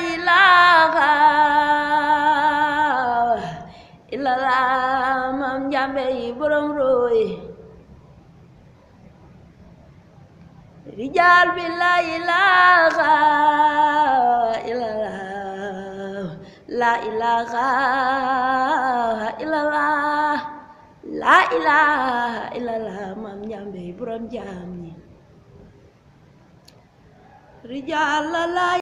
ilaha illallah Maam Njambe yi borom roy rijal bi la ilaha illallah la ilaha illallah la ilaha illallah Maam Njambe yi borom jaam ñi rijal la